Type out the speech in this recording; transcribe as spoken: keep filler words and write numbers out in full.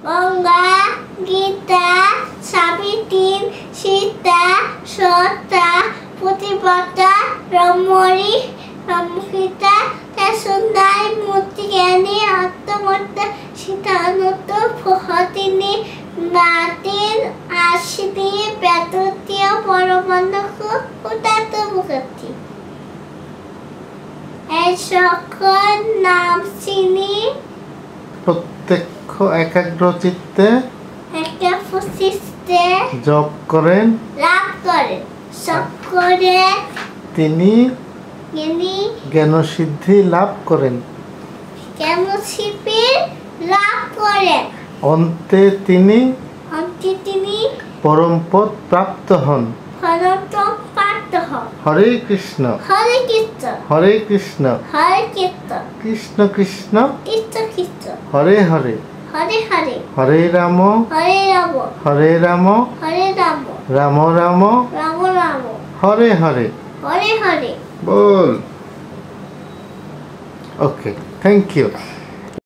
গঙ্গা, গীতা, সাবিত্রী, সীতা, সতা, প্রতিপদা, রমণী, রমসীতা, সুন্দরী, মূর্তি জ্ঞানী, আত্মমত্তা, সীতানুত, ফহতিনী, মাতিন, আশিনী, বেততীয়, পরমাণুক, উদাত মুখী। এই সকল নাম চিনি প্রত্যক্ষ একাগ্র চিত্তে একটা প্রতিষ্ঠে জপ করেন লাভ করেন। সব করে তিনি তিনি জ্ঞানসিদ্ধি লাভ করেন। কেমন শিল্পীর লাভ করেন। অন্তে তিনি অন্তে তিনি পরমপদ প্রাপ্ত হন। ফলতম প্রাপ্ত হন। হরে কৃষ্ণ হরে কৃষ্ণ হরে কৃষ্ণ হরে কৃষ্ণ কৃষ্ণ কৃষ্ণ কৃষ্ণ কৃষ্ণ হরে হরে হরে হরে হরে রাম হরে রাম হরে রাম হরে রাম রাম রাম রাম রাম হরে হরে হরে হরে। বল। Okay, thank you.